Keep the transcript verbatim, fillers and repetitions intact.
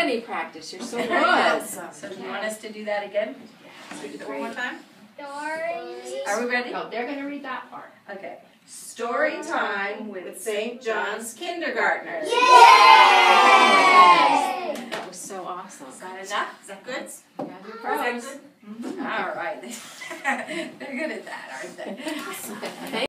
any practice. You're so good. Awesome. So do you want us to do that again? Yeah. Do it one more time? Stories. Are we ready? Oh, they're going to read that part. Okay. Story time with Saint John's kindergartners. Yay! That was so awesome. Is that enough? Is that good? Yeah, you're pros. All right. They're good at that, aren't they?